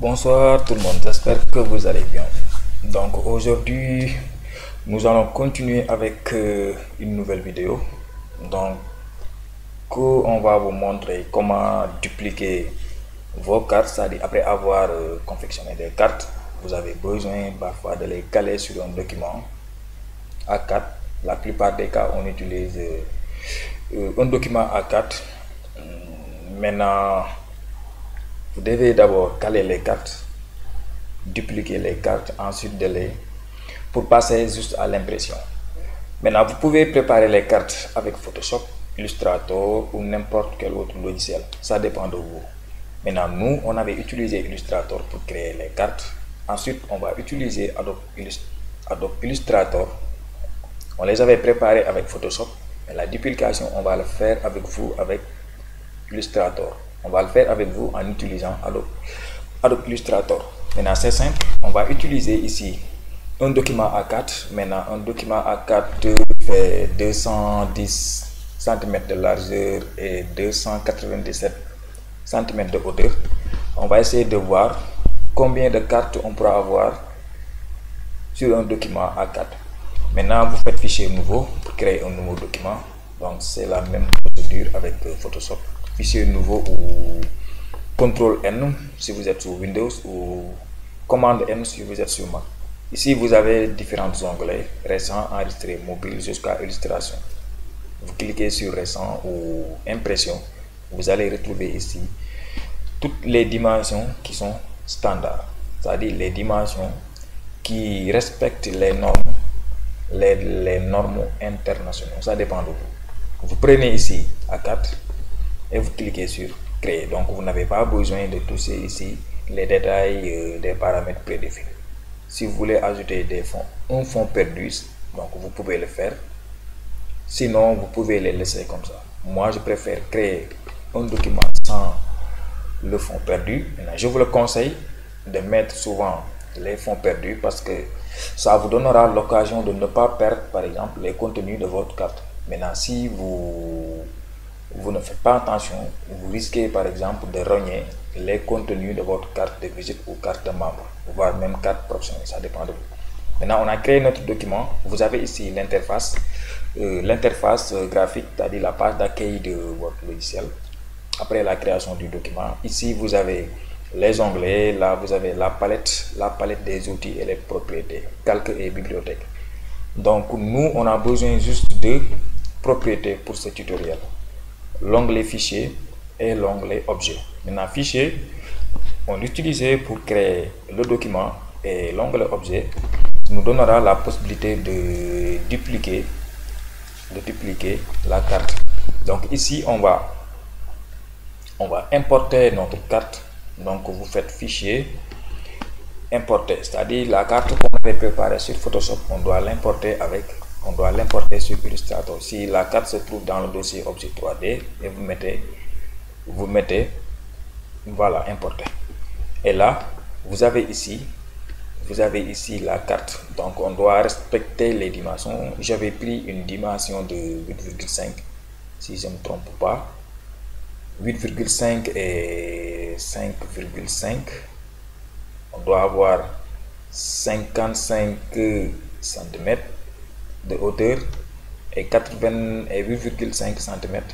Bonsoir tout le monde, j'espère que vous allez bien. Donc aujourd'hui, nous allons continuer avec une nouvelle vidéo. Donc, on va vous montrer comment dupliquer vos cartes, c'est-à-dire après avoir confectionné des cartes, vous avez besoin parfois de les caler sur un document A4. La plupart des cas, on utilise un document A4. Maintenant, vous devez d'abord caler les cartes, dupliquer les cartes, ensuite pour passer juste à l'impression. Maintenant, vous pouvez préparer les cartes avec Photoshop, Illustrator ou n'importe quel autre logiciel. Ça dépend de vous. Maintenant, nous, on avait utilisé Illustrator pour créer les cartes. Ensuite, on va utiliser Adobe Illustrator. On les avait préparés avec Photoshop. Mais la duplication, on va le faire avec vous avec Illustrator. On va le faire avec vous en utilisant Adobe Illustrator. Maintenant, c'est simple. On va utiliser ici un document A4. Maintenant, un document A4 fait 210 cm de largeur et 297 cm de hauteur. On va essayer de voir combien de cartes on pourra avoir sur un document A4. Maintenant, vous faites fichier nouveau pour créer un nouveau document. Donc, c'est la même procédure avec Photoshop. Fichier nouveau ou CTRL N si vous êtes sur Windows ou commande N si vous êtes sur Mac. Ici, vous avez différents onglets, récent, enregistré, mobile jusqu'à illustration. Vous cliquez sur récent ou impression. Vous allez retrouver ici toutes les dimensions qui sont standards, c'est-à-dire les dimensions qui respectent les normes, les normes internationales. Ça dépend de vous. Vous prenez ici A4 et vous cliquez sur créer. Donc vous n'avez pas besoin de toucher ici les détails des paramètres prédéfinis. Si vous voulez ajouter un fond perdu, donc vous pouvez le faire. Sinon, vous pouvez les laisser comme ça. Moi, je préfère créer un document sans le fond perdu. Maintenant, je vous le conseille de mettre souvent les fonds perdus parce que ça vous donnera l'occasion de ne pas perdre, par exemple, les contenus de votre carte. Maintenant, si vous ne faites pas attention, vous risquez par exemple de rogner les contenus de votre carte de visite ou carte de membre, voire même carte professionnelle, ça dépend de vous. Maintenant, on a créé notre document. Vous avez ici l'interface, graphique, c'est-à-dire la page d'accueil de votre logiciel. Après la création du document, ici vous avez les onglets, là vous avez la palette des outils et les propriétés, calque et bibliothèque. Donc nous, on a besoin juste de propriétés pour ce tutoriel. L'onglet fichier et l'onglet objet. Maintenant, fichier, on l'utilise pour créer le document et l'onglet objet nous donnera la possibilité de dupliquer la carte. Donc ici, on va importer notre carte. Donc vous faites fichier, importer, c'est-à-dire la carte qu'on avait préparée sur Photoshop, on doit l'importer sur Illustrator. Si la carte se trouve dans le dossier objet 3D et vous mettez voilà, importer. Et là, vous avez ici la carte. Donc on doit respecter les dimensions. J'avais pris une dimension de 8,5 si je ne me trompe pas. 8,5 et 5,5. On doit avoir 55 cm de hauteur et 8,5 cm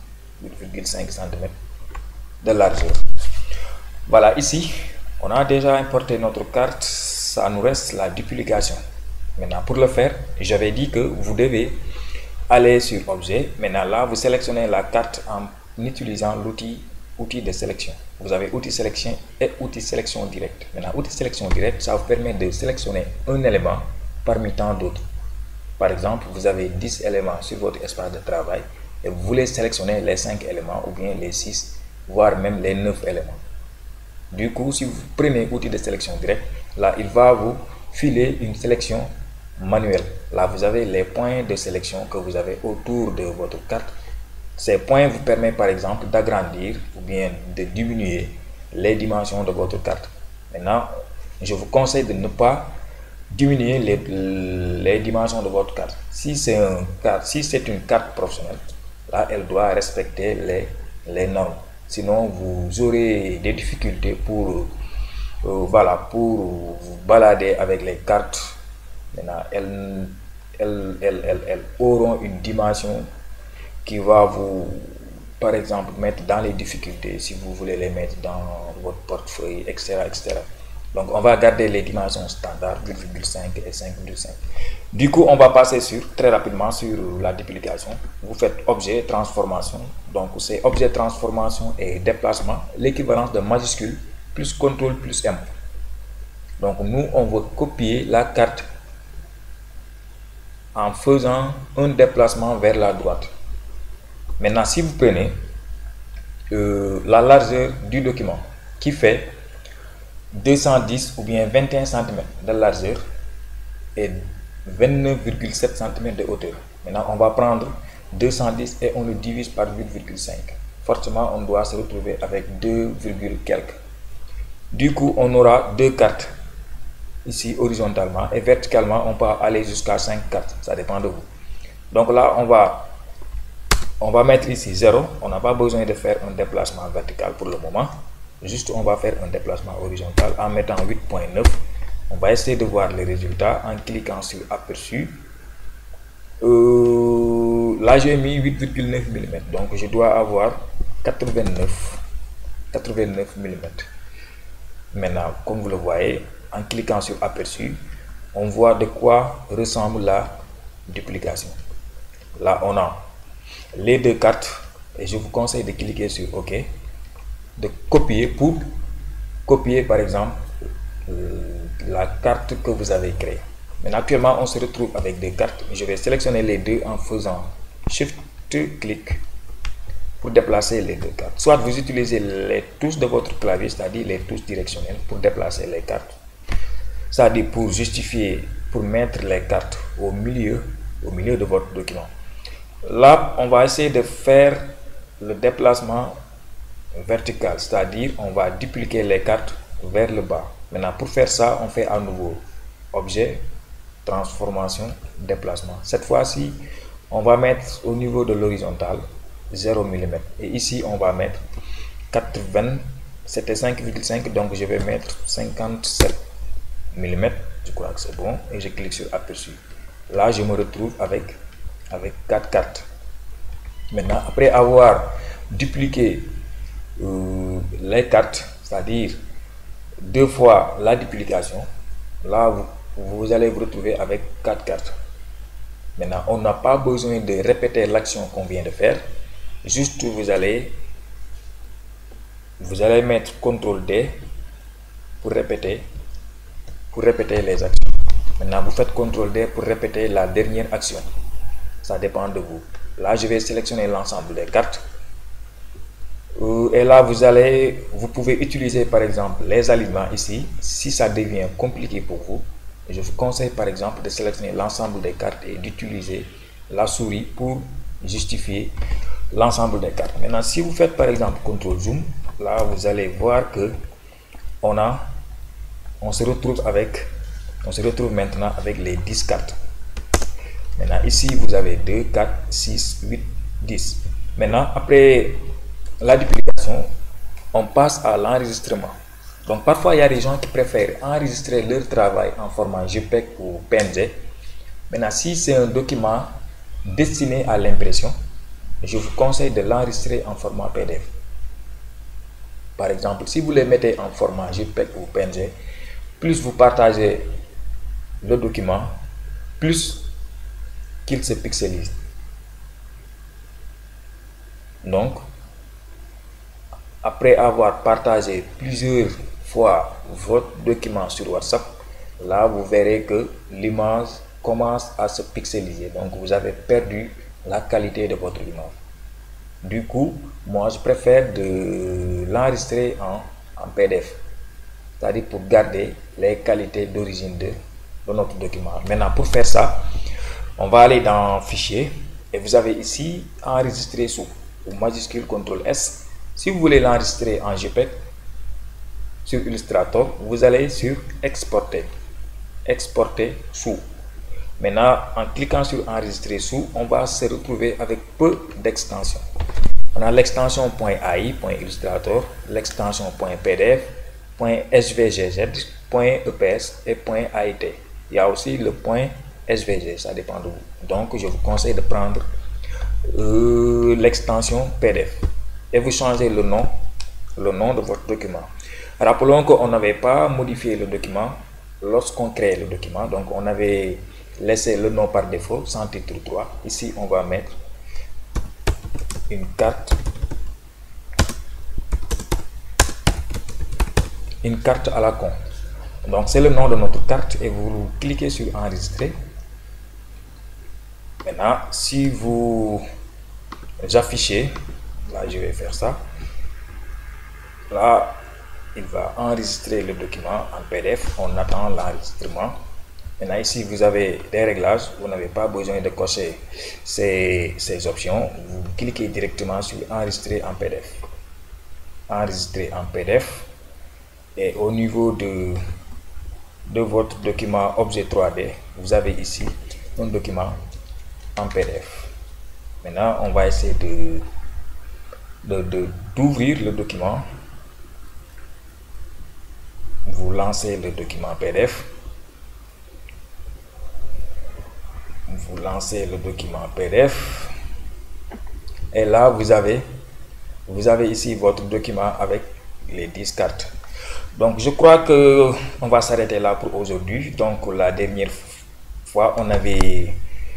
de largeur. Voilà, ici on a déjà importé notre carte. Ça nous reste la duplication. Maintenant, pour le faire, j'avais dit que vous devez aller sur objet. Maintenant là, vous sélectionnez la carte en utilisant outil de sélection. Vous avez outil sélection et outil sélection direct. Maintenant, outil sélection direct, ça vous permet de sélectionner un élément parmi tant d'autres. Par exemple, vous avez 10 éléments sur votre espace de travail et vous voulez sélectionner les 5 éléments ou bien les 6, voire même les 9 éléments. Du coup, si vous prenez outil de sélection direct, là, il va vous filer une sélection manuelle. Là, vous avez les points de sélection que vous avez autour de votre carte. Ces points vous permettent par exemple d'agrandir ou bien de diminuer les dimensions de votre carte. Maintenant, je vous conseille de ne pas diminuer les dimensions de votre carte. Si c'est une carte professionnelle, là, elle doit respecter les normes. Sinon, vous aurez des difficultés pour voilà, pour vous balader avec les cartes. Maintenant, elles auront une dimension qui va vous, par exemple, mettre dans les difficultés si vous voulez les mettre dans votre portefeuille, etc., etc. Donc, on va garder les dimensions standards 8,5 et 5,5. Du coup, on va passer très rapidement sur la duplication. Vous faites objet, transformation. Donc, c'est objet, transformation et déplacement, l'équivalence de majuscule plus contrôle plus M. Donc, nous, on va copier la carte en faisant un déplacement vers la droite. Maintenant, si vous prenez la largeur du document qui fait 210 ou bien 21 cm de largeur et 29,7 cm de hauteur. Maintenant, on va prendre 210 et on le divise par 8,5. Forcément, on doit se retrouver avec 2, quelques. Du coup, on aura deux cartes ici horizontalement et verticalement, on peut aller jusqu'à 5 cartes. Ça dépend de vous. Donc là, on va mettre ici 0. On n'a pas besoin de faire un déplacement vertical pour le moment. Juste, on va faire un déplacement horizontal en mettant 8,9. On va essayer de voir les résultats en cliquant sur aperçu. Là, j'ai mis 8,9 mm. Donc, je dois avoir 89 mm. Maintenant, comme vous le voyez, en cliquant sur aperçu, on voit de quoi ressemble la duplication. Là, on a les deux cartes et je vous conseille de cliquer sur OK, de copier pour copier par exemple la carte que vous avez créée. Mais actuellement, on se retrouve avec deux cartes. Je vais sélectionner les deux en faisant Shift-clic pour déplacer les deux cartes. Soit vous utilisez les touches de votre clavier, c'est-à-dire les touches directionnelles pour déplacer les cartes. C'est-à-dire pour justifier, pour mettre les cartes au milieu de votre document. Là, on va essayer de faire le déplacement vertical, c'est-à-dire on va dupliquer les cartes vers le bas. Maintenant, pour faire ça, on fait à nouveau objet, transformation, déplacement. Cette fois-ci, on va mettre au niveau de l'horizontale 0 mm. Et ici, on va mettre 80, c'était 5,5, donc je vais mettre 57 mm. Je crois que c'est bon. Et je clique sur aperçu. Là, je me retrouve avec 4 cartes. Maintenant, après avoir dupliqué les cartes, c'est-à-dire deux fois la duplication, là vous allez vous retrouver avec 4 cartes. Maintenant, on n'a pas besoin de répéter l'action qu'on vient de faire. Juste vous allez mettre CTRL D pour répéter les actions. Maintenant, vous faites CTRL D pour répéter la dernière action. Ça dépend de vous. Là, je vais sélectionner l'ensemble des cartes. Et là, vous pouvez utiliser par exemple les alignements ici. Si ça devient compliqué pour vous, je vous conseille par exemple de sélectionner l'ensemble des cartes et d'utiliser la souris pour justifier l'ensemble des cartes. Maintenant, si vous faites par exemple CTRL Zoom, là, vous allez voir que on se retrouve maintenant avec les 10 cartes. Maintenant, ici, vous avez 2, 4, 6, 8, 10. Maintenant, après la duplication, on passe à l'enregistrement. Donc, parfois, il y a des gens qui préfèrent enregistrer leur travail en format JPEG ou PNG. Maintenant, si c'est un document destiné à l'impression, je vous conseille de l'enregistrer en format PDF. Par exemple, si vous les mettez en format JPEG ou PNG, plus vous partagez le document, plus qu'il se pixelise. Donc, après avoir partagé plusieurs fois votre document sur WhatsApp, là vous verrez que l'image commence à se pixeliser. Donc, vous avez perdu la qualité de votre image. Du coup, moi je préfère de l'enregistrer en PDF, c'est-à-dire pour garder les qualités d'origine de notre document. Maintenant, pour faire ça, on va aller dans Fichier et vous avez ici enregistrer sous ou majuscule CTRL S. Si vous voulez l'enregistrer en JPEG sur Illustrator, vous allez sur Exporter, Exporter sous. Maintenant, en cliquant sur Enregistrer sous, on va se retrouver avec peu d'extensions. On a l'extension .ai, .illustrator, l'extension .pdf, .svgz, .eps et .ait. Il y a aussi le .svg, ça dépend de vous. Donc je vous conseille de prendre l'extension PDF et vous changez le nom de votre document. Rappelons qu'on n'avait pas modifié le document lorsqu'on crée le document, donc on avait laissé le nom par défaut sans titre 3. Ici on va mettre une carte à la con. Donc c'est le nom de notre carte et vous cliquez sur enregistrer. Maintenant si vous affichez, là je vais faire ça, là il va enregistrer le document en PDF. On attend l'enregistrement. Maintenant ici vous avez des réglages, vous n'avez pas besoin de cocher ces options. Vous cliquez directement sur enregistrer en PDF, enregistrer en PDF, et au niveau de votre document objet 3D, vous avez ici un document en PDF. Maintenant on va essayer d'ouvrir le document. Vous lancez le document PDF, vous lancez le document PDF et là vous avez ici votre document avec les 10 cartes. Donc je crois que on va s'arrêter là pour aujourd'hui. Donc la dernière fois on avait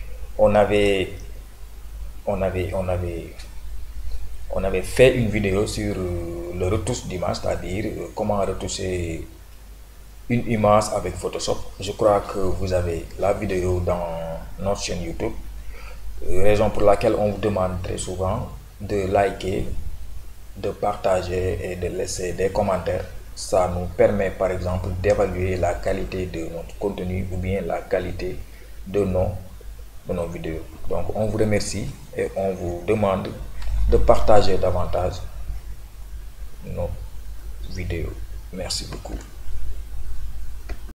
fait une vidéo sur le retouche d'image, c'est-à-dire comment retoucher une image avec Photoshop. Je crois que vous avez la vidéo dans notre chaîne YouTube, raison pour laquelle on vous demande très souvent de liker, de partager et de laisser des commentaires. Ça nous permet par exemple d'évaluer la qualité de notre contenu ou bien la qualité de nos vidéos. Donc on vous remercie et on vous demande de partager davantage nos vidéos. Merci beaucoup.